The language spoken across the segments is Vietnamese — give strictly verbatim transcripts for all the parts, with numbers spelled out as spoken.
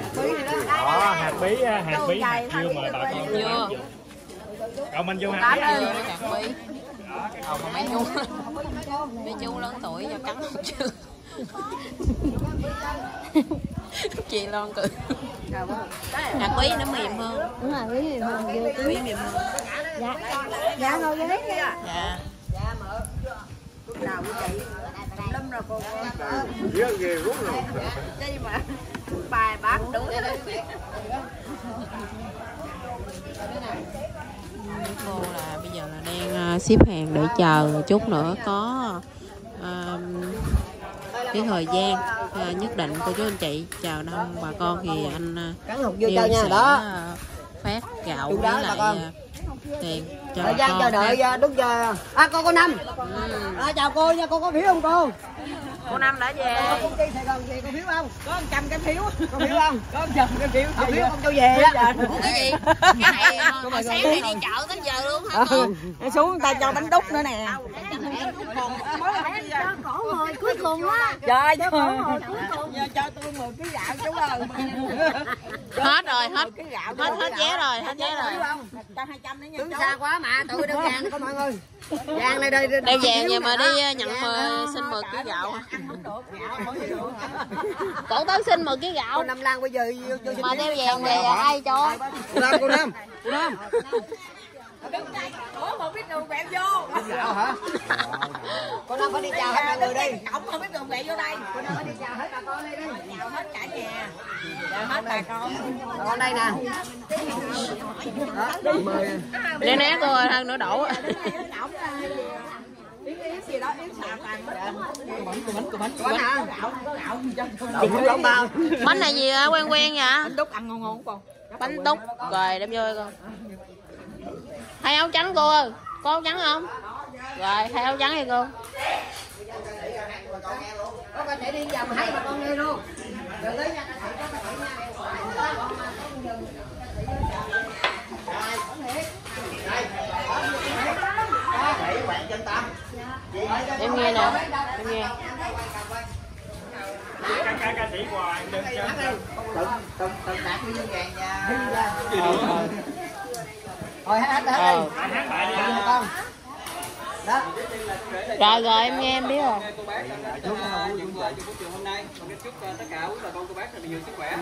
Đó, hạt bí, hạt bí, hạt dưa mà bà con dưa. Còn mình vô hạt bí. Hạt bí. Còn mấy chú, mấy chú lớn tuổi cho cắn không chứ. Chị Loan cười. Hạt bí nó mềm hơn. Đúng rồi, bí mềm hơn, dưa bí mềm hơn. Dạ, dạ ngồi ghế. Dạ. Dạ mở. Lúc nào của chị? Lâm rồi cô. Dưa ghê rút rồi. Chứ mà bài bác đúng rồi. Cô là bây giờ là đang xếp hàng để chờ chút nữa có uh, cái thời gian uh, nhất định của chú anh chị chờ đông bà con thì anh uh, Yêu sẽ uh, phát gạo với lại uh, tiền cho thời gian chờ đợi đúng giờ. À cô cô Năm. Ừ. À, chào cô nha, cô có phiếu không cô? Cô Năm đã về. Cô công ty Sài Gòn về có phiếu không? Có một trăm cái phiếu. Có phiếu không? Có một trăm cái phiếu. Có phiếu không cho về á. Ủa cái gì? Cái này hồi sáng này đi chợ tới giờ luôn hả cô? Ừ. Xuống người ta cho bánh đúc nữa nè. Cổ hồi cuối cùng á. Trời cho cổ hồi cuối cùng. Giờ cho tôi mười ký gạo chú ơi. Hết rồi, hết. Hết hết vé rồi, hết vé rồi. Cho hai trăm nữa nha. Đứng xa quá mà, tụi đơn vàng có mọi người. Vàng này đây. Đeo vàng vậy mà đi nhận mời xin mười ký gạo. Cổ tới xin mười ký gạo. Cô Năm Lan bây giờ mà đeo vàng về ai cho? Cô Năm, cô Năm. Cô Năm. Ủa một biết đường bẹo vô. Gạo hả? Cô Năm phải đi chào hết mọi người đi. Cổng không biết đường bẹo vô đây. Cô Năm phải đi chào hết bà con đi đi. Chào hết cả nhà. Chào hết bà con. Bà con đây nè. Đó, mời. Né né cô ơi, hơn nữa đổ. Bánh này gì hả? Quen quen vậy? Bánh đúc ăn ngon ngon con. Bánh đúc. Rồi đem vô con. Thay áo trắng cô ơi. Có áo trắng không? Rồi thay áo trắng đi cô. Có bà chạy đi vòng hai bà con đi luôn. Em nghe nè, em nghe. Ca ca ca sĩ hoài đừng tự tự tự đạt đi vàng nha. Thôi hát hết hết đi. hát lại đi con. Đó. Rồi rồi em nghe em biết rồi. Cô bác đã cho những buổi trường hôm nay. Con kính chúc tất cả quý bà con cô bác thật nhiều sức khỏe.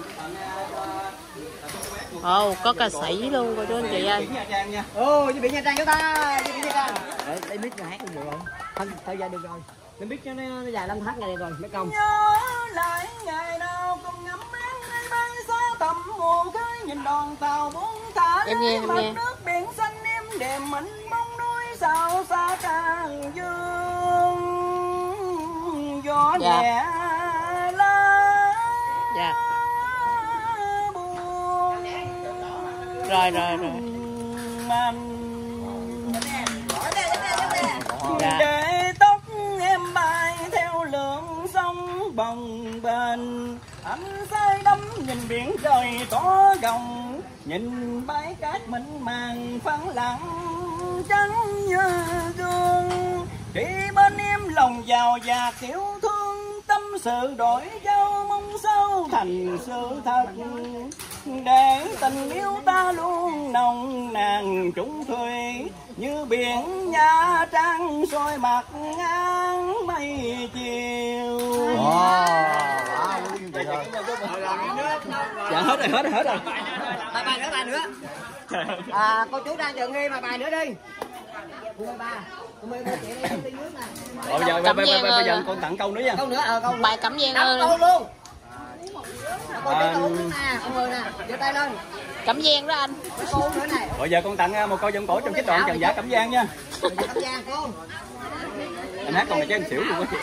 Ồ, có ca sĩ luôn cô chú anh chị ơi. Ồ, với biển Nha Trang chúng ta, với biển Nha Trang. Để để mic cho hát cũng được không? Thôi thời gian được rồi. Để mic cho nó, nó dài năm hát ngày rồi mấy công. Nhớ lại ngày nào cùng ngắm ánh bay xa tầm hồ cái nhìn đoàn tàu bốn thả em nghe em nghe. Nước biển xanh êm đềm mình bóng núi sao xa tràn dương gió dạ. nhẹ lá. Dạ. Rồi rồi rồi. Dạ. Để tóc em bay theo lượng sông bồng bềnh, anh say đắm nhìn biển trời có gồng, nhìn bãi cát mịn màng phẳng lặng trắng như gương. Đi bên em lòng giàu dạt yêu thương, tâm sự đổi dấu mong sao thành sự thật, để tình yêu ta luôn nồng nàn trúng thủy như biển Nha Trang soi mặt ngang mây chiều. Wow. Dạ hết rồi, hết rồi, hết rồi. Bài bài nữa, bài nữa. À, cô chú đang chờ nghi mà bài nữa đi. Rồi bây giờ bây giờ bây giờ con tặng câu nữa nha. Câu nữa, ờ câu. Bài Cẩm Giang ơi. Câu luôn. Cô chú câu nữa nè, ông người nè, giơ tay lên. Cẩm Giang đó anh. Cô nữa này. Bây giờ con tặng một câu dân cổ trong cái đoạn Trần Giả Cẩm Giang nha. Cẩm Giang cô. Anh hát còn là cái xỉu luôn á.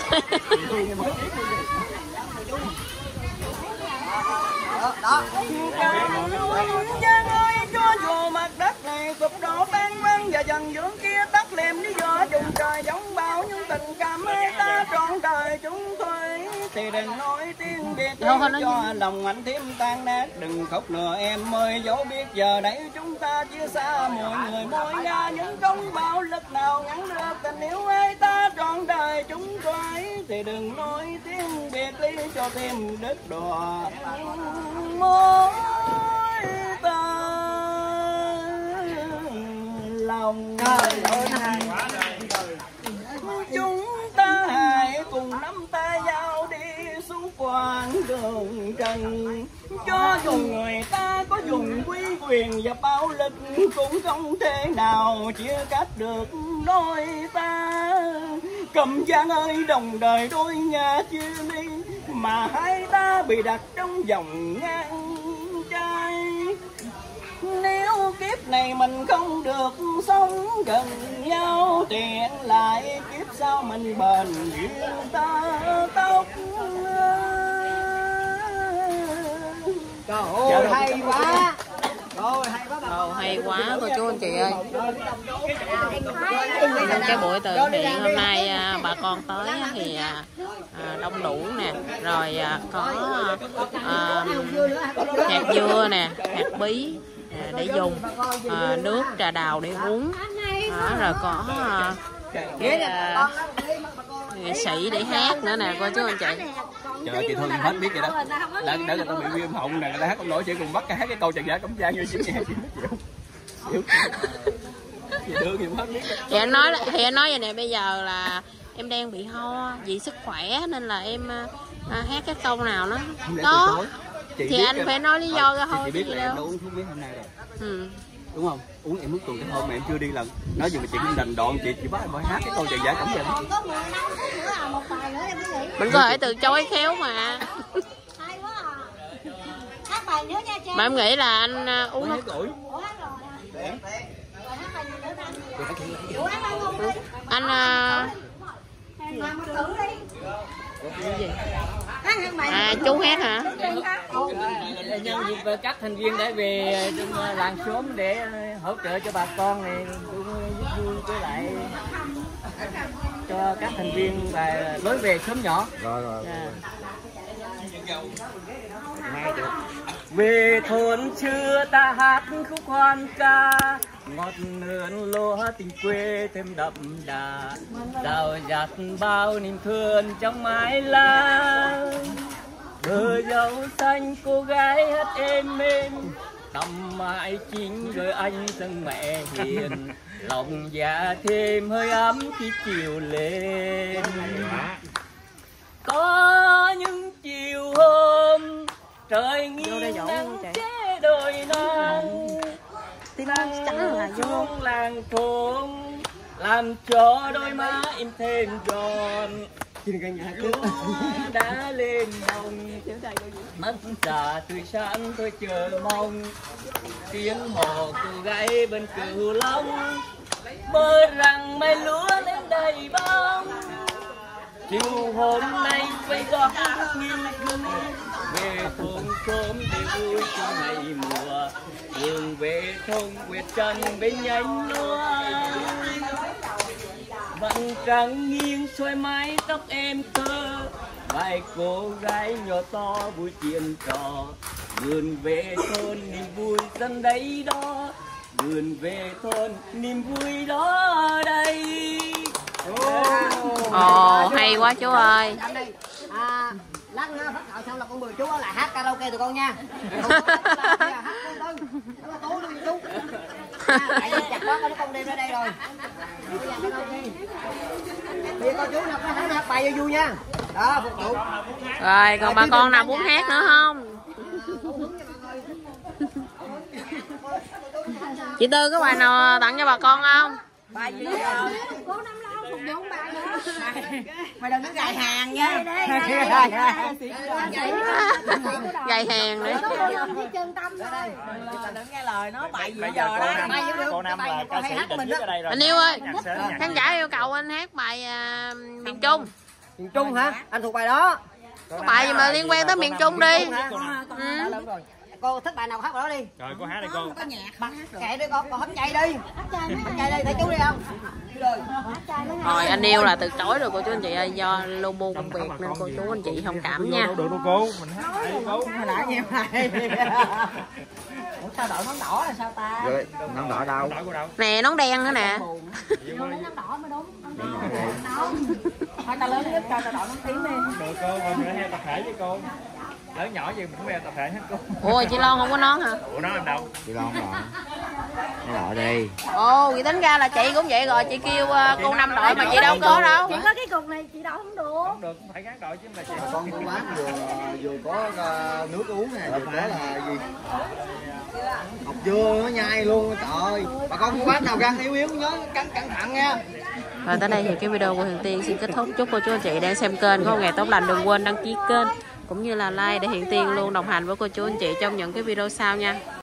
Đó. Giang ơi cho dù mặt đất này sụp đổ tan văng và dần dưỡng kia tắt liệm lý do trùng trời giống bao những tình cảm ấy ta trọn đời chúng tôi thì đừng nói tiếng biệt cho lòng anh thêm tan nát, đừng khóc nữa em ơi, dẫu biết giờ đây chúng ta chia xa mỗi người mỗi ngã, những công bạo lực nào ngăn được tình yêu ấy ta trọn đời chúng tôi thì đừng nói tiếng biệt ly cho thêm đứt đọa. hồng trần. Cho dù người ta có dùng quý quyền và bạo lực cũng không thể nào chia cắt được đôi ta. Cầm Giang ơi, đồng đời đôi ngả chia ly mà hai ta bị đặt trong vòng ngang trai. Nếu kiếp này mình không được sống gần nhau thì lại kiếp sau mình bền duyên ta tóc. Trời ơi, hay quá. Ồ, hay quá cô chú anh chị ơi. Cái buổi từ thiện hôm nay bà con tới thì à, đông đủ nè, rồi à, có à, hạt dưa nè, hạt bí à, để dùng, à, nước trà đào để uống, à, rồi có à, cái, à, nghệ sĩ để hát nữa nè cô chú anh chị. Trời ơi, chị Thương hết biết vậy đó. Đã, đã người ta bị viêm họng nè, người ta hát không nổi, chị cùng bắt cái hát cái câu Trần Giả Cẩm Giang như chị nghe chị biết chịu. Chị Thương thì hết biết. Thì anh nói thì anh nói vậy nè, bây giờ là em đang bị ho vì sức khỏe nên là em à, hát cái câu nào nó đó thì anh phải nói lý do ra thôi. Chị biết là em đã uống thuốc biết hôm nay rồi. Ừ. Đúng không? Uống em mất tuần cái hôm mà em chưa đi lần. Nói gì mà chị không đành đoạn chị chỉ bắt em phải hát cái câu Trần Giả Cẩm Giang. Mình có thể từ chối khéo mà. Mà em nghĩ là anh uh, uống hết rồi. Anh uh... à chú hát hả? Nhân dịp các thành viên đã về trong làng xóm để hỗ trợ cho bà con này cũng vui với lại cho các thành viên và lối về sớm nhỏ. Rồi rồi. Về thôn xưa ta hát khúc hoan ca, ngọt nườn lúa tình quê thêm đậm đà, rào rạt bao niềm thương trong mái lá. Bờ dâu xanh cô gái hát êm êm, tầm mãi chính rồi anh dâng mẹ hiền, lòng dạ thêm hơi ấm khi chiều lên. Có những chiều hôm trời nghiêng nắng che đôi nắng, nắng xuống làng thôn làm cho đôi má em thêm giòn. Lúa đã lên đồng mắt già tươi sáng tôi chờ mong, tiếng hò cô gái bên cửu long mơ rằng mai lúa lên đầy bông. Chiều hôm nay quay gót nghiêng gương về thôn xóm để vui trong ngày mùa, đường về thôn quẹt chân bên nhánh lúa. Vầng trăng nghiêng xoay mái tóc em thơ, vài cô gái nhỏ to vui chuyện trò, vườn về thôn niềm vui dân đấy đó, vườn về thôn niềm vui đó đây. Ồ, hay quá chú ơi. À, lát nữa phát thảo xong là con mời chú lại hát karaoke tụi con nha. Tại vì chặt quá con đem ra đây rồi. Bây giờ chú nào có hát hát bài cho vui nha. Đó, phục vụ. Rồi, còn bà con nào muốn hát nữa không? Chị Tư có bài nào tặng cho bà con không? Bài gì đó. Mày đừng có gài hàng nha. Gài hàng nữa. Đừng nghe lời nó bài gì Bây giờ giờ đó. cô Năm là ca sĩ định nhất ở đây rồi. Anh yêu ơi, khán giả yêu cầu anh hát bài uh, miền Trung. Miền Trung hả? Anh thuộc bài đó. Có bài gì mà liên quan tới miền Trung đi. Ừ. Cô thích bài nào hát đó đi. Rồi cô hát đi cô. Có nhạc. Kệ đi con, con hết chay đi. Hết chay đi, thấy chú đi không? Rồi anh yêu là từ chối rồi cô chú anh chị ơi, do logo công việc nên cô chú anh chị thông cảm nha. Được đâu cô, mình hát lại cô. Hồi nãy nhiều này. Ủa sao đội nón đỏ là sao ta? Rồi, nón đỏ đâu? Nè nón đen nữa nè. Nón đỏ mới đúng. Thôi ta lớn nhất cho ta đội nón tím đi. Được cô, mình phải theo tập thể với cô. Lớn nhỏ gì mình cũng đeo tập thể hết cô. Ủa chị Loan không có nón hả? Ủa nó làm đâu? Chị Loan rồi. Đội đi. Ồ, vậy tính ra là chị cũng vậy rồi, chị kêu uh, cô năm đội mà chị đâu có đâu. Chị có cái cục này chị đậu không được. Không được, phải gắn đội chứ mà chị. Con của bác vừa vừa có uh, nước uống nè, vừa có là gì? Học dưa nó nhai luôn, trời ơi. Bà con của bác nào gan yếu yếu nhớ cắn cẩn thận nha. Và tới đây thì cái video của Hiền Tiên xin kết thúc. Chúc cô chú anh chị đang xem kênh có một ngày tốt lành, đừng quên đăng ký kênh cũng như là like để Hiền Tiên luôn đồng hành với cô chú anh chị trong những cái video sau nha.